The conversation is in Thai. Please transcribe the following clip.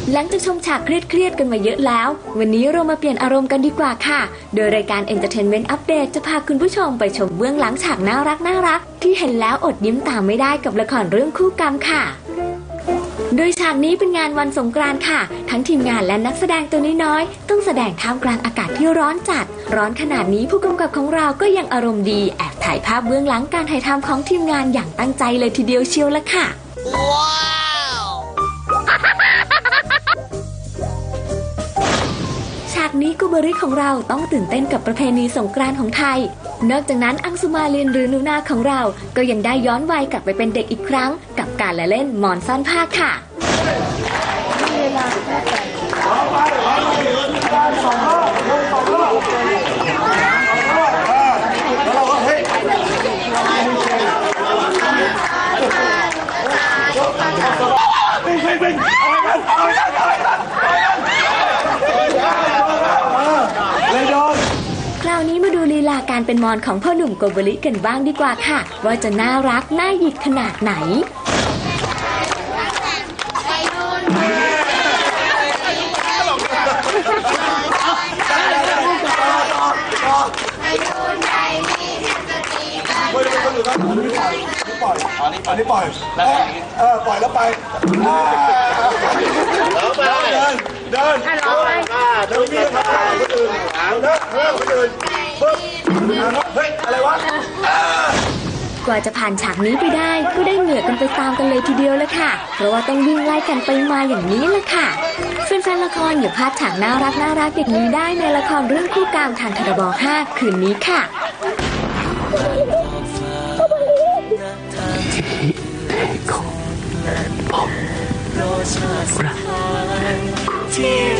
หลังจากชมฉากเครียดกันมาเยอะแล้ววันนี้เรามาเปลี่ยนอารมณ์กันดีกว่าค่ะโดยรายการ Entertainment Update จะพาคุณผู้ชมไปชมเบื้องหลังฉากน่ารักที่เห็นแล้วอดยิ้มตามไม่ได้กับละครเรื่องคู่กรรมค่ะโดยฉากนี้เป็นงานวันสงกรานต์ค่ะทั้งทีมงานและนักแสดงตัวน้อยๆต้องแสดงท่ามกลางอากาศที่ร้อนจัดร้อนขนาดนี้ผู้กำกับของเราก็ยังอารมณ์ดีแอบถ่ายภาพเบื้องหลังการถ่ายทำของทีมงานอย่างตั้งใจเลยทีเดียวเชียวละค่ะฉากนี้กูเบอรี่ของเราต้องตื่นเต้นกับประเพณีสงกรานต์ของไทยนอกจากนั้นอังสุมาลินหรือนูนาของเราก็ยังได้ย้อนวัยกลับไปเป็นเด็กอีกครั้งกับการละเล่นหมอนซ่อนผ้าค่ะคราวนี้มาดูลีลาการเป็นมอนของพ่อหนุ่มโกโบริกันบ้างดีกว่าค่ะว่าจะน่ารักน่าหยิกขนาดไหนอันนี้ปล่อยปล่อยแล้วไปเดินนี่ทำคนอื่นคนอื่นเฮ้ยอะไรวะกว่าจะผ่านฉากนี้ไปได้ก็ได้เหงื่อกันไปตามกันเลยทีเดียวละค่ะเพราะว่าต้องวิ่งไล่กันไปมาอย่างนี้ละค่ะแฟนๆละครอย่าพลาดฉากน่ารักอย่างนี้ได้ในละครเรื่องคู่กรรมทางทรบ5คืนนี้ค่ะที่